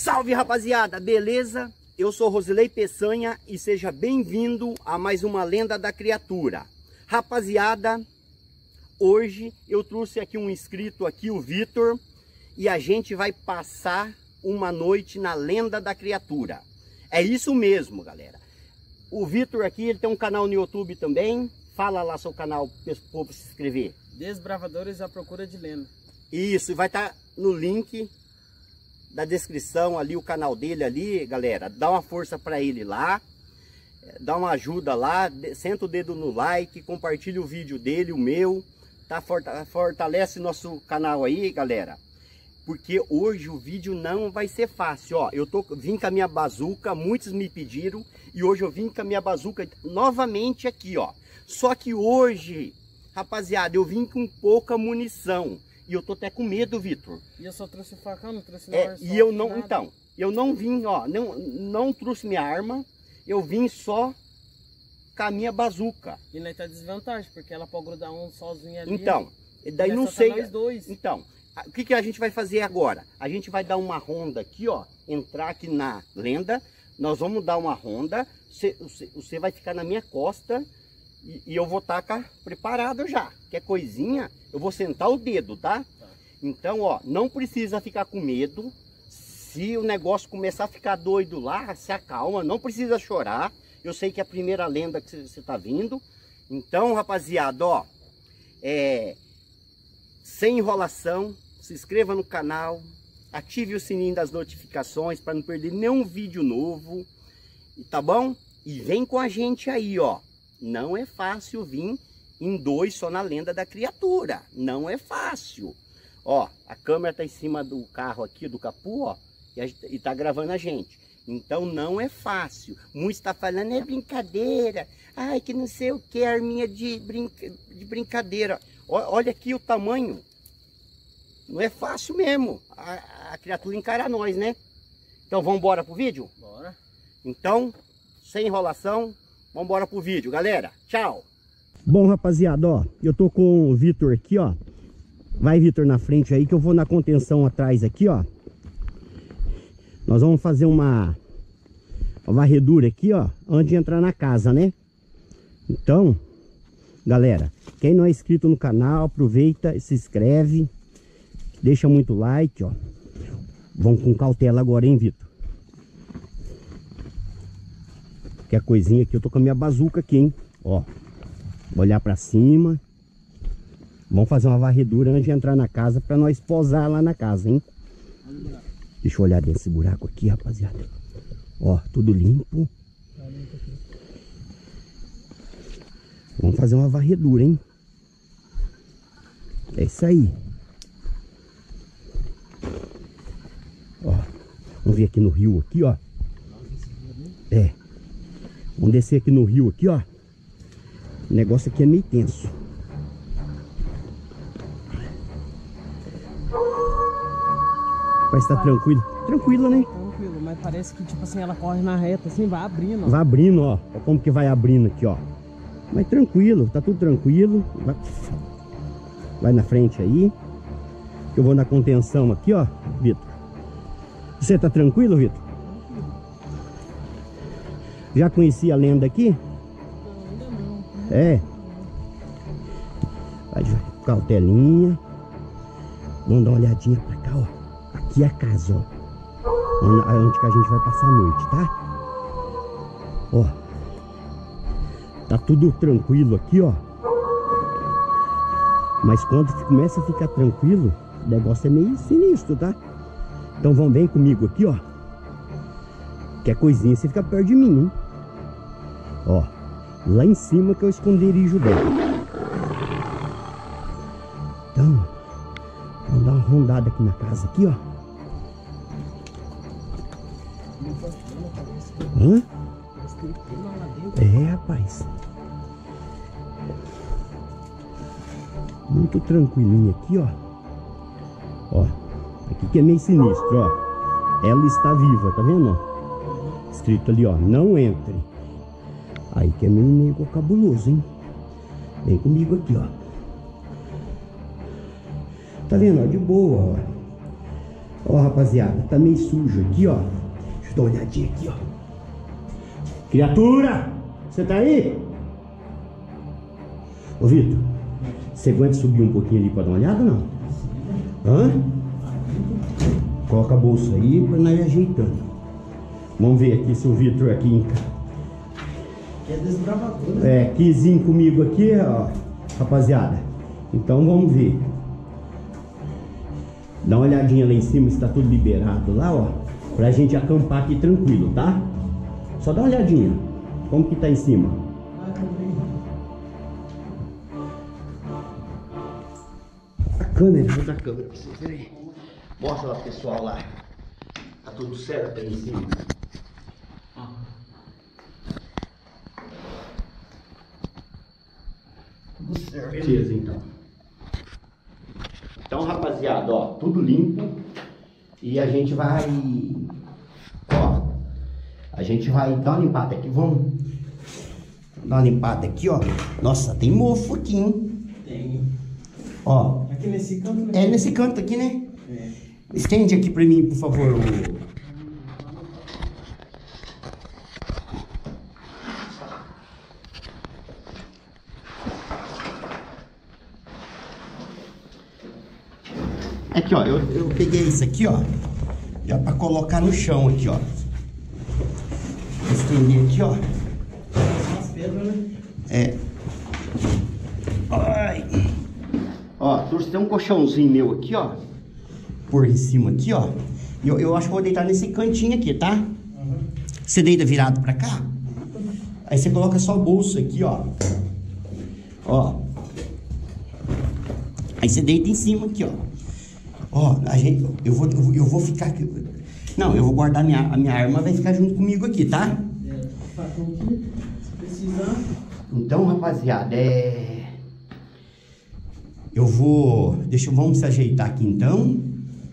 Salve, rapaziada, beleza? Eu sou Rosilei Peçanha e seja bem-vindo a mais uma Lenda da Criatura. Rapaziada, hoje eu trouxe aqui um inscrito aqui, o Vitor, e a gente vai passar uma noite na Lenda da Criatura. É isso mesmo, galera. O Vitor aqui, ele tem um canal no YouTube também. Fala lá seu canal para o povo se inscrever. Desbravadores à Procura de Lenda. Isso, vai estar no link da descrição ali, o canal dele ali, galera. Dá uma força para ele lá, dá uma ajuda lá, senta o dedo no like, compartilha o vídeo dele, o meu, tá? Fortalece nosso canal aí, galera, porque hoje o vídeo não vai ser fácil, ó. Vim com a minha bazuca, muitos me pediram, e hoje eu vim com a minha bazuca novamente aqui, ó. Só que hoje, rapaziada, eu vim com pouca munição. E eu tô até com medo, Vitor. E eu só trouxe o facão, não trouxe nada. E eu não, então, eu não vim, ó, não trouxe minha arma, eu vim só com a minha bazuca. E nós tá desvantagem, porque ela pode grudar um sozinho ali. Então, daí não sei. Nós dois. Então, o que a gente vai fazer agora? A gente vai dar uma ronda aqui, ó, entrar aqui na lenda, nós vamos dar uma ronda, você vai ficar na minha costa. E eu vou estar preparado já. Qualquer coisinha, eu vou sentar o dedo, tá? Então, ó, não precisa ficar com medo. Se o negócio começar a ficar doido lá, se acalma, não precisa chorar. Eu sei que é a primeira lenda que você tá vindo. Então, rapaziada, ó, sem enrolação, se inscreva no canal, ative o sininho das notificações para não perder nenhum vídeo novo, tá bom? E vem com a gente aí, ó. Não é fácil vir em dois só na Lenda da Criatura. Não é fácil. Ó, a câmera tá em cima do carro aqui, do capô, ó. E tá gravando a gente. Então não é fácil. Muitos tá falando, é brincadeira. Ai, que não sei o que, arminha de brincadeira. Olha aqui o tamanho. Não é fácil mesmo. A criatura encara nós, né? Então vamos embora pro vídeo? Bora. Então, sem enrolação. Vamos embora pro vídeo, galera. Tchau. Bom, rapaziada, ó, eu tô com o Vitor aqui, ó. Vai, Vitor, na frente aí que eu vou na contenção atrás aqui, ó. Nós vamos fazer uma varredura aqui, ó, antes de entrar na casa, né? Então, galera, quem não é inscrito no canal, aproveita e se inscreve. Deixa muito like, ó. Vamos com cautela agora, hein, Vitor? Que a coisinha aqui, eu tô com a minha bazuca aqui, hein? Ó, vou olhar pra cima. Vamos fazer uma varredura antes de entrar na casa pra nós posar lá na casa, hein? Deixa eu olhar desse buraco aqui, rapaziada. Ó, tudo limpo. Vamos fazer uma varredura, hein? É isso aí. Ó, vamos ver aqui no rio aqui, ó. Vamos descer aqui no rio aqui, ó. O negócio aqui é meio tenso. Parece que tá tranquilo. Tranquilo, né? Tranquilo, mas parece que tipo assim, ela corre na reta assim, vai abrindo, ó. Vai abrindo, ó. Olha como que vai abrindo aqui, ó. Mas tranquilo, tá tudo tranquilo. Vai na frente aí. Que eu vou na contenção aqui, ó, Vitor. Você tá tranquilo, Vitor? Já conhecia a lenda aqui? Não, ainda não. É. Vai de cautelinha. Vamos dar uma olhadinha pra cá, ó. Aqui é a casa, ó. Onde que a gente vai passar a noite, tá? Ó. Tá tudo tranquilo aqui, ó. Mas quando começa a ficar tranquilo, o negócio é meio sinistro, tá? Então vão bem comigo aqui, ó. Qualquer coisinha você fica perto de mim, hein? Ó, lá em cima que é o esconderijo dela. Então, vamos dar uma rondada aqui na casa, aqui, ó. Hã? É, rapaz. Muito tranquilinho aqui, ó. Ó, aqui que é meio sinistro, ó. Ela está viva, tá vendo, ó? Escrito ali, ó, não entre. Aí que é meio cabuloso, hein? Vem comigo aqui, ó. Tá vendo, ó? De boa, ó. Ó, rapaziada, tá meio sujo aqui, ó. Deixa eu dar uma olhadinha aqui, ó. Criatura! Você tá aí? Ô, Vitor, você aguenta subir um pouquinho ali pra dar uma olhada ou não? Hã? Coloca a bolsa aí pra nós ir ajeitando. Vamos ver aqui se o Vitor aqui... Que é desbravador, né? É, quis ir comigo aqui, ó, rapaziada. Então vamos ver. Dá uma olhadinha lá em cima se tá tudo liberado lá, ó. Pra gente acampar aqui tranquilo, tá? Só dá uma olhadinha. Como que tá em cima? A câmera, vou dar a câmera pra vocês verem. Mostra lá pro pessoal lá. Tá tudo certo aí em cima. Tudo certo. Beleza, então. Então, rapaziada, ó, tudo limpo. E a gente vai... Ó, a gente vai dar uma limpada aqui, vamos dar uma limpada aqui, ó. Nossa, tem mofo aqui, hein? Tem. Ó. Aqui nesse canto, né? É nesse canto aqui, né? É. Estende aqui pra mim, por favor. Aqui, ó, eu peguei isso aqui, ó, já pra colocar no chão aqui, ó. Vou estender aqui, ó. As pedras, né? É. Ai. Ó, tem um colchãozinho meu aqui, ó. Por em cima aqui, ó. E eu acho que vou deitar nesse cantinho aqui, tá? Uhum. Você deita virado pra cá. Aí você coloca só a bolsa aqui, ó. Ó. Aí você deita em cima aqui, ó. Ó, eu vou ficar aqui. Não, eu vou guardar a minha arma, vai ficar junto comigo aqui, tá? É, facão aqui, se precisar. Então, rapaziada, vamos se ajeitar aqui então.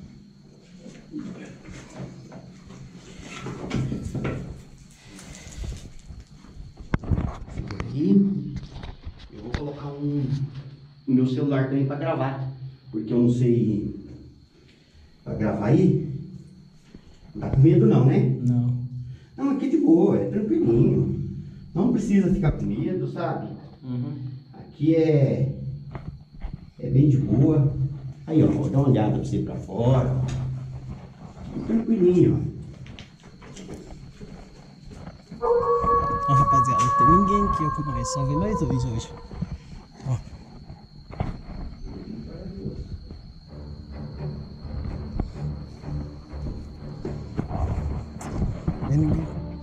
Aqui. Eu vou colocar o meu celular também pra gravar, porque eu não sei pra gravar aí. Não tá com medo não, né? Não. Não, aqui é de boa, é tranquilinho. Não precisa ficar com medo, sabe? Uhum. Aqui é bem de boa. Aí, ó, vou dar uma olhada pra você pra fora. Tranquilinho, Ó, rapaziada, não tem ninguém aqui ó, com nós, só vem nós dois hoje. Ó. Vem ninguém.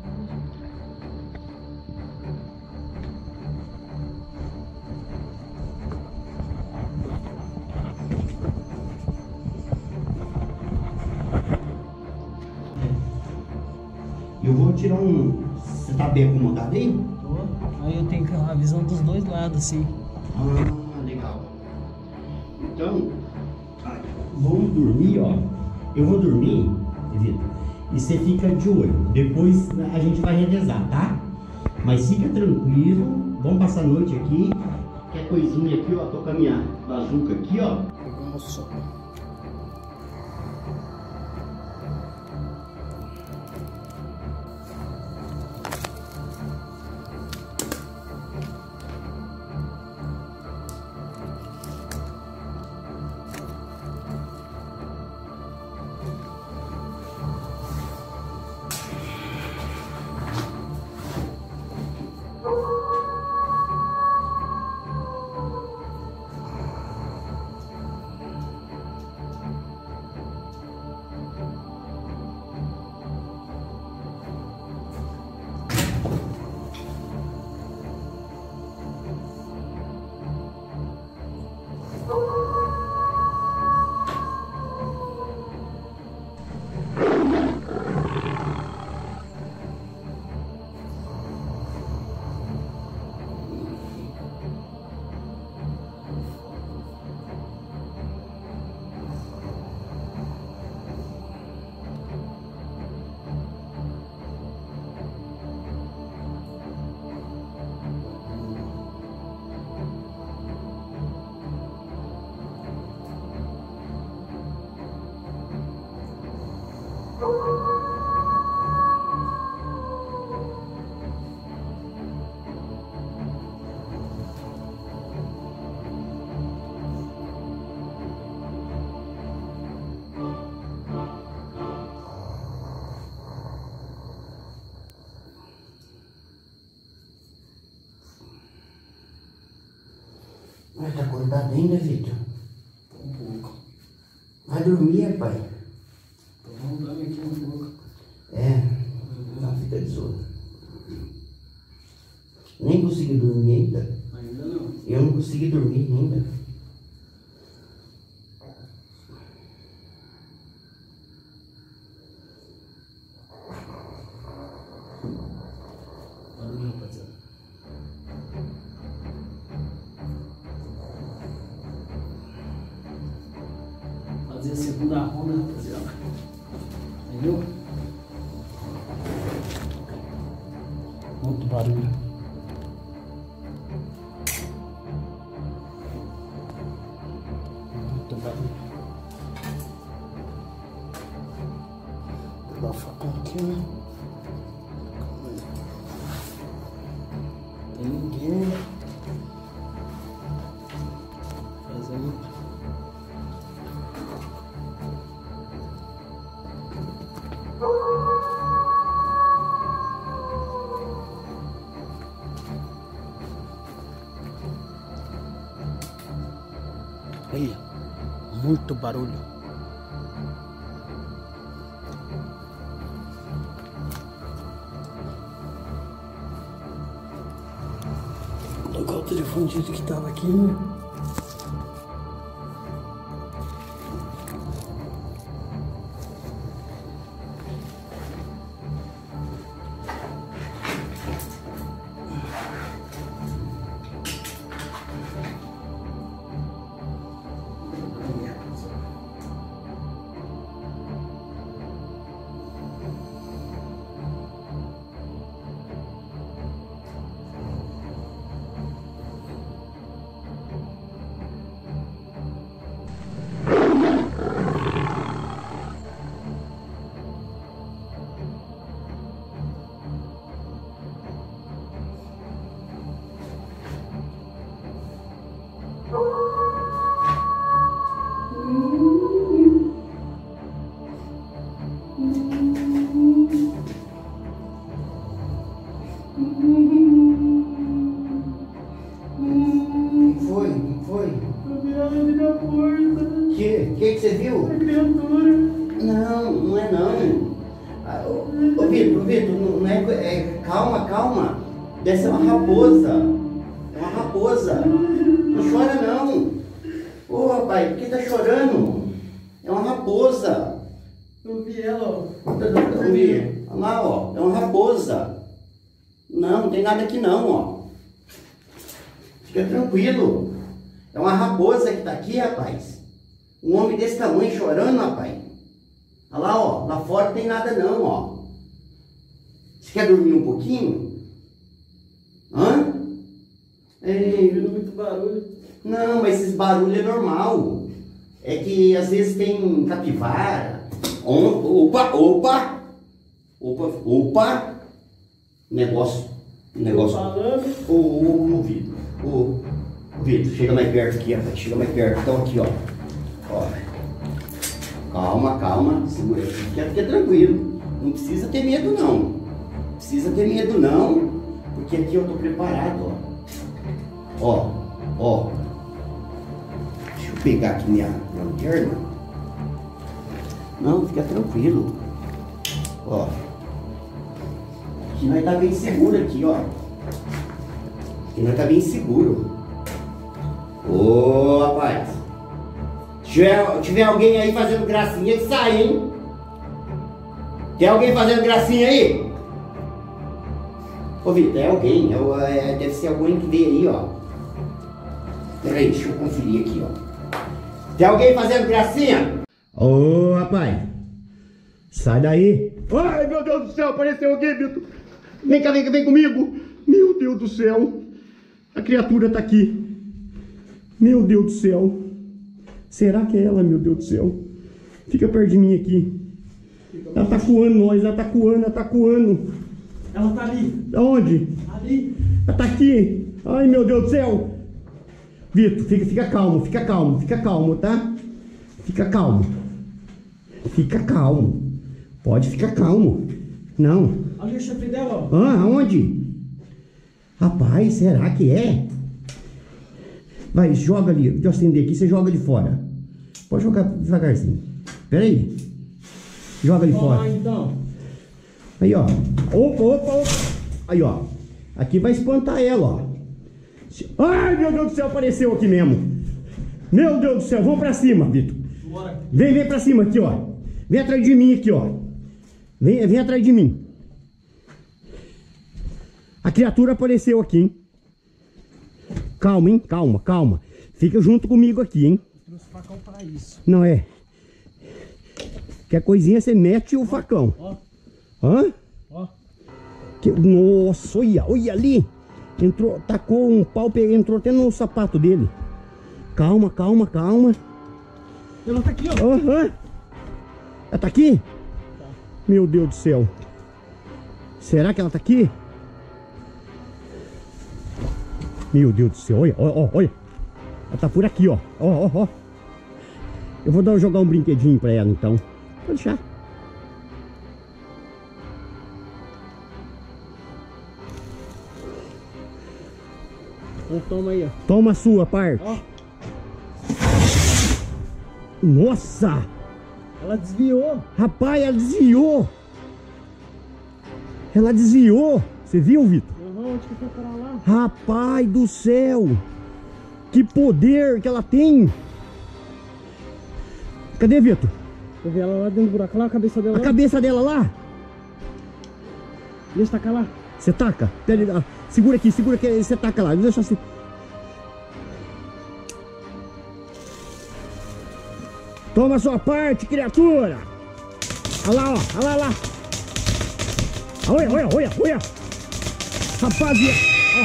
Eu vou tirar um... Você tá bem acomodado aí? Tô. Aí eu tenho a visão dos dois lados, assim. Ah, legal. Então, vamos dormir, ó. Eu vou dormir, Vitor, e você fica de olho. Depois a gente vai revezar, tá? Mas fica tranquilo, vamos passar a noite aqui. Qualquer coisinha aqui, ó, tô com a minha bazuca aqui, ó. Pegamos o sol. Mas tá acordado ainda, Vitor? Um pouco. Vai dormir, pai. Tô voltando aqui um pouco. É, não fica de sono. Nem consegui dormir ainda. Ainda não. Eu não consegui dormir ainda. Barulho, rapaziada. Fazer a segunda ronda, rapaziada. Entendeu? Muito barulho. Muito barulho. Vou dar uma facão aqui, né? Tem ninguém. Faz aí. Olha, muito barulho. Vou colocar o telefone do jeito que tava aqui, né? Que você viu? A criatura. Não, não é não. Ô Vitor, não é, calma. Deve ser uma raposa. É uma raposa. Não chora não. Ô rapaz, por que tá chorando? É uma raposa. Eu vi ela, ó. Eu vi. Olha lá, ó. É uma raposa. Não tem nada aqui não, ó. Fica tranquilo. É uma raposa que tá aqui, rapaz. Um homem desse tamanho chorando, rapaz. Olha lá, ó. Lá fora não tem nada não, ó. Você quer dormir um pouquinho? Hã? Ouvindo muito barulho. Não, mas esses barulhos é normal. É que às vezes tem capivara. Opa! Negócio. Falando. Ô, Vitor, chega mais perto aqui, rapaz. Chega mais perto. Então aqui, ó. Calma. Segura aqui. Fica tranquilo. Não precisa ter medo, não. Porque aqui eu tô preparado, ó. Deixa eu pegar aqui minha lanterna. Não, fica tranquilo. Ó. Que nós tá bem seguro aqui, ó. Ô, rapaz. Se tiver alguém aí fazendo gracinha, ele sai, hein? Tem alguém fazendo gracinha aí? Ô, Vitor, é alguém. Deve ser alguém que veio aí, ó. Pera aí, deixa eu conferir aqui, ó. Tem alguém fazendo gracinha? Ô, rapaz. Sai daí. Ai, meu Deus do céu, apareceu alguém, Vitor. Vem comigo. Meu Deus do céu. A criatura tá aqui. Meu Deus do céu. Será que é ela, meu Deus do céu? Fica perto de mim aqui. Ela tá coando nós, ela tá coando, ela tá coando. Ela tá ali. Aonde? Ali. Ela tá aqui. Ai, meu Deus do céu. Vitor, fica calmo, tá? Fica calmo. Fica calmo. Pode ficar calmo. Não. Ali o chifre dela, ó. Ah, aonde? Rapaz, será que é? Vai, joga ali. Deixa eu acender aqui, você joga de fora. Pode jogar devagarzinho. Pera aí. Joga ali fora. Então. Aí, ó. Opa. Aí, ó. Aqui vai espantar ela, ó. Ai, meu Deus do céu, apareceu aqui mesmo. Meu Deus do céu, vamos pra cima, Vitor. Vem pra cima aqui, ó. Vem atrás de mim aqui, ó. Vem atrás de mim. A criatura apareceu aqui, hein? Calma, hein? Calma. Fica junto comigo aqui, hein? Eu trouxe facão pra isso. Não é? Quer coisinha, você mete o facão. Ó. Hã? Ó. Nossa, olha ali. Entrou, tacou um pau, entrou até no sapato dele. Calma. Ela tá aqui, ó. Aham. Ela tá aqui? Tá. Meu Deus do céu. Será que ela tá aqui? Meu Deus do céu, olha. Ela tá por aqui, ó. Ó. Eu vou jogar um brinquedinho pra ela, então. Pode deixar. Então toma aí, ó. Toma a sua parte. Ó. Nossa! Ela desviou. Rapaz, ela desviou. Você viu, Vitor? Onde que foi pra lá? Rapaz do céu! Que poder que ela tem! Cadê, Vitor? Eu vi ela lá dentro do buraco. Lá a cabeça dela. A cabeça dela lá? Deixa eu tacar lá. Você taca? Pera, segura aqui, você taca lá. Deixa assim. Toma a sua parte, criatura! Olha lá, ó. Olha lá. Olha. Rapaziada.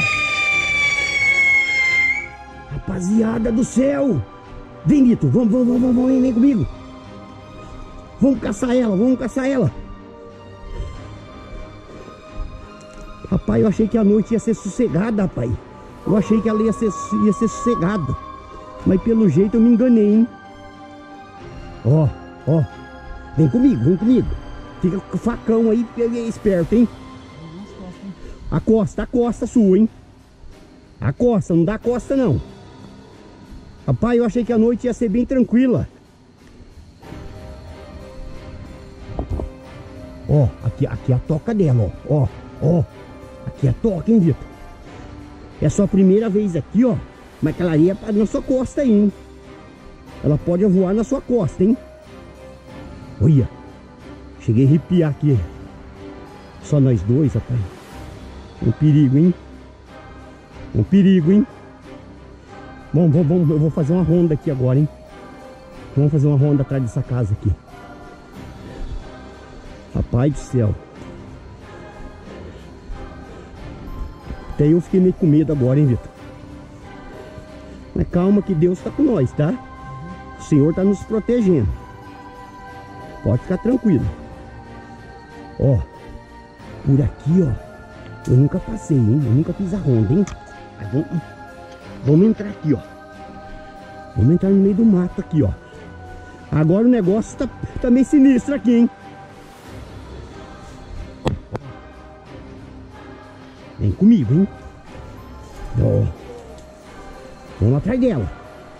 Ó. Rapaziada do céu. Vem, Vitor. Vamos, vem comigo. Vamos caçar ela. Rapaz, eu achei que a noite ia ser sossegada, rapaz. Eu achei que ela ia ser sossegada. Mas pelo jeito eu me enganei, hein? Ó. Vem comigo. Fica com o facão aí, porque ele é esperto, hein? A costa sua, hein? A costa, não dá costa, não. Rapaz, eu achei que a noite ia ser bem tranquila. Ó, aqui a toca dela, ó. Aqui a toca, hein, Vitor? É a sua primeira vez aqui, ó. Mas ela ia na sua costa aí, hein? Ela pode voar na sua costa, hein? Olha. Cheguei a arrepiar aqui. Só nós dois, rapaz. Um perigo, hein? Bom, eu vou fazer uma ronda aqui agora, hein? Vamos fazer uma ronda atrás dessa casa aqui. Rapaz do céu. Até eu fiquei meio com medo agora, hein, Vitor? Mas calma que Deus tá com nós, tá? O Senhor tá nos protegendo. Pode ficar tranquilo. Ó, por aqui, ó. Eu nunca passei, hein? Eu nunca fiz a ronda, hein? Vamos entrar aqui, ó. Vamos entrar no meio do mato aqui, ó. Agora o negócio tá meio sinistro aqui, hein? Vem comigo, hein? Ó. Vamos atrás dela.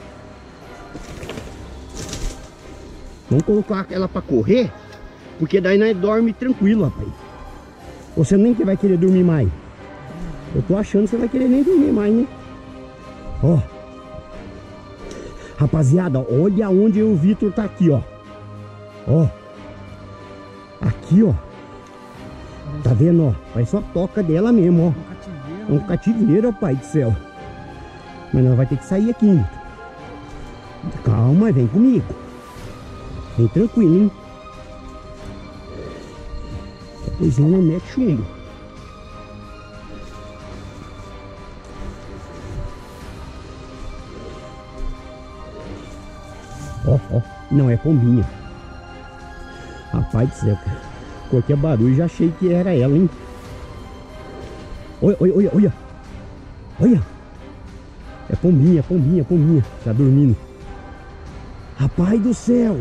Vamos colocar ela pra correr, porque daí nós dorme tranquilo, rapaz. Você nem que vai querer dormir mais. Eu tô achando que você vai querer nem dormir mais, né? Ó. Rapaziada, olha onde o Vitor tá aqui, ó. Ó. Aqui, ó. Tá vendo, ó? Parece uma toca dela mesmo, ó. Um cativeiro, rapaz do céu. Mas nós vai ter que sair aqui, Vitor. Calma, vem comigo. Vem tranquilo, hein? A coisinha não mete chumbo. Ó. Não é pombinha. Rapaz do céu, cara. Qualquer barulho já achei que era ela, hein? Olha, olha, olha, olha. Olha. É pombinha, pombinha, pombinha. Tá dormindo. Rapaz do céu.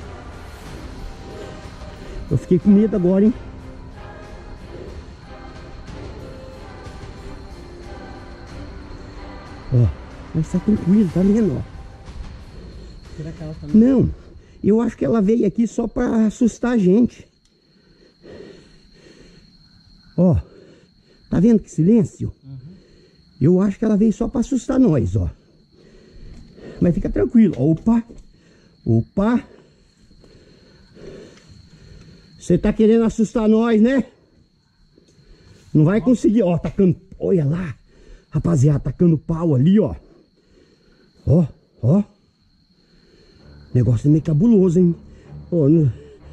Eu fiquei com medo agora, hein? Ó, mas tá tranquilo, tá vendo, ó? Será que ela tá... Não, eu acho que ela veio aqui só pra assustar a gente. Ó, tá vendo que silêncio? Eu acho que ela veio só pra assustar nós, ó. Mas fica tranquilo. Opa, opa. Você tá querendo assustar nós, né? Não vai conseguir, ó, tacando... Olha lá, rapaziada, tacando pau ali, ó. Ó, ó. Negócio meio cabuloso, hein? Ó, não...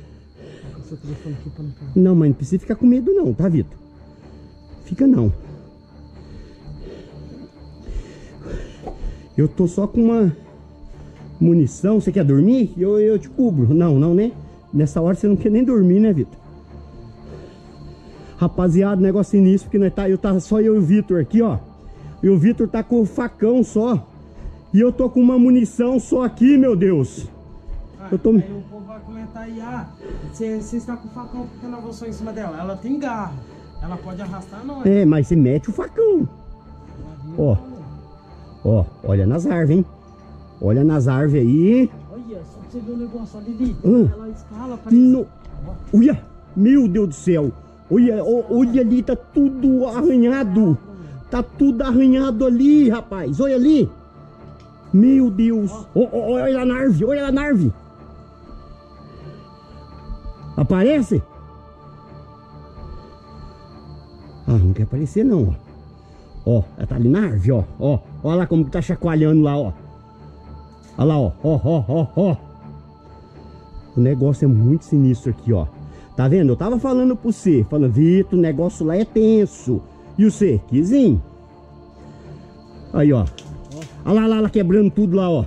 Não, mas não precisa ficar com medo não, tá, Vitor? Fica não. Eu tô só com uma munição. Você quer dormir? Eu te cubro. Não, não, né? Nessa hora você não quer nem dormir, né, Vitor? Rapaziada, negócio sinistro, porque nós tá só eu e o Vitor aqui, ó. E o Vitor tá com o facão só. E eu tô com uma munição só aqui, meu Deus. Eu tô... Aí o povo vai comentar aí, você está com o facão porque não avançou em cima dela. Ela tem garra. Ela pode arrastar nós. É, mas você mete o facão. Ó. Ó, olha nas árvores, hein? Olha nas árvores aí. Olha, só pra você ver o negócio, ó, Lili. Ela escala, parece... No... Olha, meu Deus do céu. Olha, olha ali, tá tudo arranhado. Tá tudo arranhado ali, rapaz. Olha ali. Meu Deus. Olha lá na árvore, olha lá na árvore. Aparece? Ah, não quer aparecer não, ó. Ó, ela tá ali na árvore, ó. Ó, olha lá como que tá chacoalhando lá, ó. Olha lá, ó. Ó. O negócio é muito sinistro aqui, ó. Tá vendo? Eu tava falando pro você. Falando, Vitor, o negócio lá é tenso. E o você? Quizinho? Aí, ó. Olha lá, quebrando tudo lá, ó.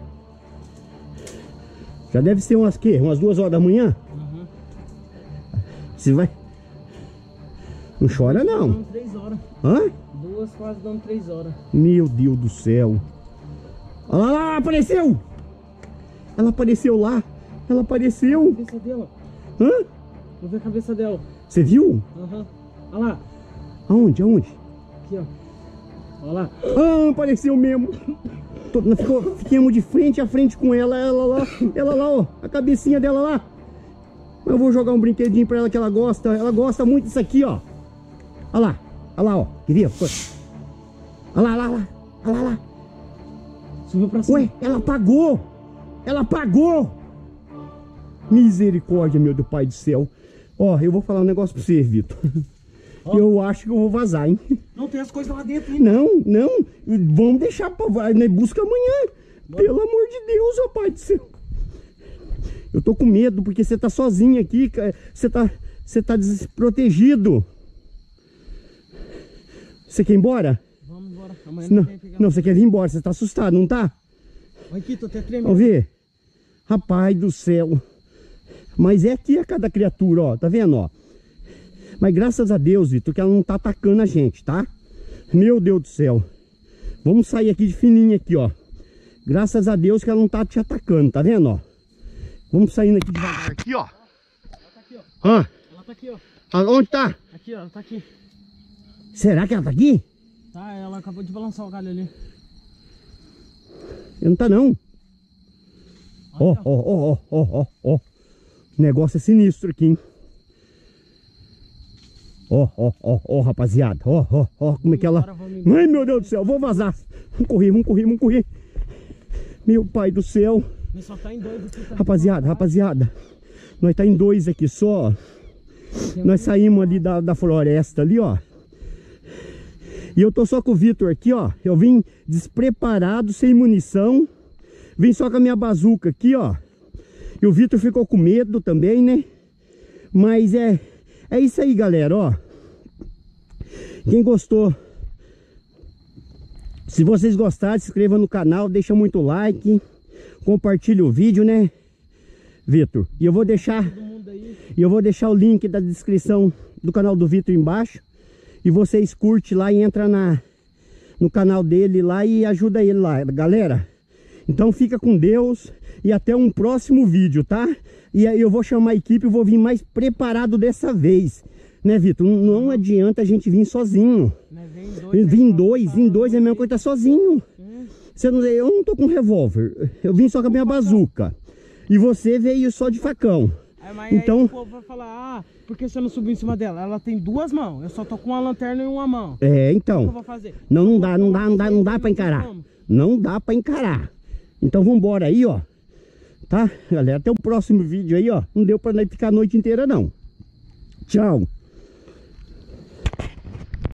Já deve ser umas 2 horas da manhã? Você vai... Não chora, não. Dando 3 horas. Hã? 2 quase dando 3 horas. Meu Deus do céu. Olha lá, apareceu! Ela apareceu lá. Ela apareceu. A cabeça dela. Hã? Vou ver a cabeça dela. Você viu? Olha lá. Aonde? Aqui, ó. Olha lá. Ah, apareceu mesmo. Ficamos de frente a frente com ela. Ela lá, ó. A cabecinha dela lá. Eu vou jogar um brinquedinho pra ela que ela gosta. Ela gosta muito disso aqui, ó. Olha lá, ó. Queria? Olha lá. Subiu pra cima. Ué, ela apagou. Ela apagou. Misericórdia, meu Deus, Pai do céu. Ó, eu vou falar um negócio pra você, Vitor. Eu acho que eu vou vazar, hein? Não tem as coisas lá dentro, hein? Não. Vamos deixar pra busca amanhã. Pelo amor de Deus, ó, Pai do céu. Eu tô com medo porque você tá sozinho aqui. Você tá desprotegido. Você quer ir embora? Vamos embora. Amanhã não, você quer vir embora. Você tá assustado, não tá? Olha aqui, tô até tremendo. Vamos ver. Rapaz do céu. Mas é aqui a cada criatura, ó. Tá vendo, ó? Mas graças a Deus, Vitor, que ela não tá atacando a gente, tá? Meu Deus do céu. Vamos sair aqui de fininho aqui, ó. Graças a Deus que ela não tá te atacando, tá vendo, ó? Vamos saindo aqui devagar. Aqui, ó. Ela tá aqui, ó. Hã? Ela tá aqui, ó. Onde tá? Aqui, ó. Ela tá aqui. Será que ela tá aqui? Tá, ela acabou de balançar o galho ali. Não tá, não. Ó. O negócio é sinistro aqui, hein? Ó, rapaziada. Ó, como é que ela... Ai, meu Deus do céu, vou vazar. Vamos correr. Meu pai do céu. Só tá em 2 aqui, tá? Rapaziada. Nós tá em 2 aqui só. Nós saímos ali da floresta ali, ó. E eu tô só com o Vitor aqui, ó. Eu vim despreparado, sem munição. Vim só com a minha bazuca aqui, ó. E o Vitor ficou com medo também, né? Mas é isso aí, galera, ó. Quem gostou, se vocês gostaram, se inscreva no canal, deixa muito like, compartilha o vídeo, né? Vitor. E eu vou deixar o link da descrição do canal do Vitor embaixo. E vocês curtem lá e entra no canal dele lá e ajuda ele lá, galera. Então fica com Deus e até um próximo vídeo, tá? E aí eu vou chamar a equipe e vou vir mais preparado dessa vez. Né, Vitor? Não adianta a gente vir sozinho. Vim em dois é a mesma coisa, tá sozinho. Eu não tô com revólver. Eu vim só com a minha bazuca. E você veio só de facão. Mas então aí o povo vai falar, por que você não subiu em cima dela? Ela tem duas mãos, eu só tô com uma lanterna em uma mão. Então. O que eu vou fazer? Não dá pra encarar. Não dá pra encarar. Então vambora aí, ó. Tá, galera? Até o próximo vídeo aí, ó. Não deu pra ficar a noite inteira, não. Tchau.